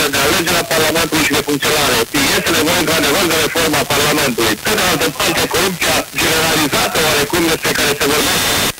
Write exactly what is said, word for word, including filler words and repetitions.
de alegerea Parlamentului și de funcționare. Este nevoie, într-adevăr, de reforma Parlamentului. Pe de altă parte, corupția generalizată, oarecum, despre care se vorbește